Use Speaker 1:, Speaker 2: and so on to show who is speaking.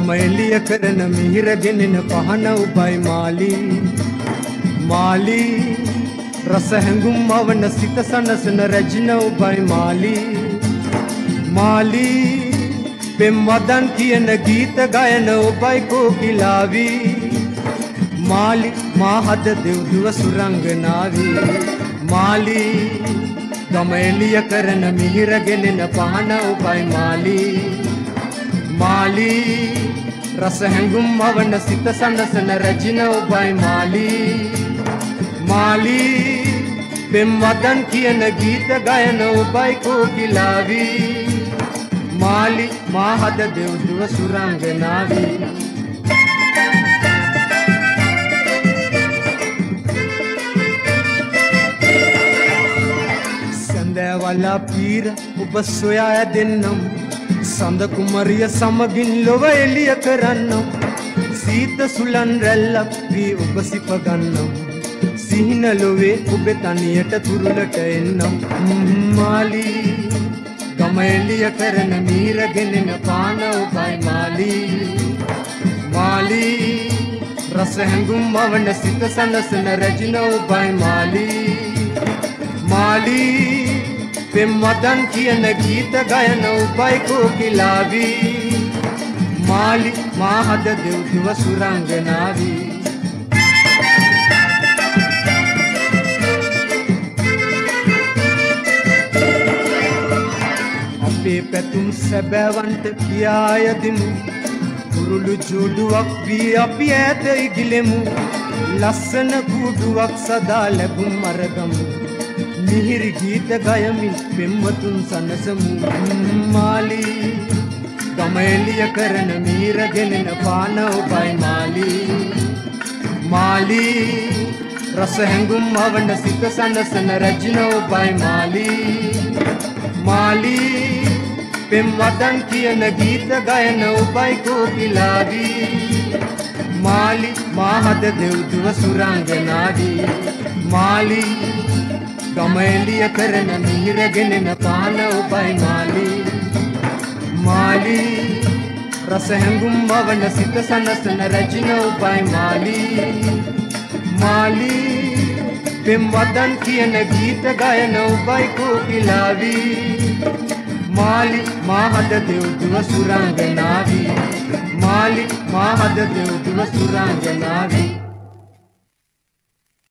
Speaker 1: ගමෙලිය කරන මිහිර ගෙනෙන පහන උබයි මාලි මාලි රස හැඟුම් මවන සිත සනසන රැජින උබයි මාලි මාලි පෙම් වදන් කියන ගීත ගයන ඔබයි කෝකිලාවි මාලි මා හද දෙව්දුව සුරංගනාවි මාලි ගමෙලිය කරන මිහිර ගෙනෙන පහන ඔබයි මාලි මාලි රස හැඟුම් මවන සිත සනසන රැජින ඔබයි මාලි මාලි පෙම් වදන් කියන ගීත ගයන ඔබයි කෝකිලාවි මාලි මා හද දෙව්දුව සුරංගනාවි සඳවලා පීර ඔබ සොයා දෙන්නම් සඳ කුමරිය සමගින් ලොව එළිය කරන්නම් සීත සුලන් රැල්ලක් වී ඔබ සිප ගන්නම් සිහින ලොවේ ඔබ තනියට තුරුලට එන්නම් මාලි ගමෙලිය කරන මීර ගෙනෙන පාන ඔබයි මාලි මාලි රස හැඟුම් මවන සිත සනසන රැජින ඔබයි මාලි මාලි පෙම් වදන් කියන ගීත ගයන ඔබයි කෝකිලාවි මාලි මා හද දෙව්දුව සුරංගනාවි අපේ පැතුම් සැබෑවන්ට කියා යදිමු කුරුළු ජෝඩුවක් වී අපි ඈත ඉගිලෙමු ලස්සන කූඩුවක් සදා ලැබුම් අරගමු මිහිරි ගීත ගයමින් පෙම්වතුන් සනසමු මාලි ගමෙලිය කරන මීර ගෙනෙන පාන ඔබයි මාලි මාලි රස හැඟුම් මවන සිත සනසන රැජින ඔබයි මාලි මාලි පෙම් වදන් කියන ගීත ගයන ඔබයි කෝකිලාවි මාලි මා හද දෙව්දුව සුරංගනාවි මාලි ගමෙලිය කරන මිහිර ගෙනෙන පාන ඔබයි මාලි මාලි රස හැඟුම් මවන සිත සනසන රැජින ඔබයි මාලි මාලි පෙම් වදන් කියන ගීත ගයන ඔබයි කෝකිලාවි මාලි මා හද දෙව්දුව සුරංගනාවි මාලි මා හද දෙව්දුව සුරංගනාවි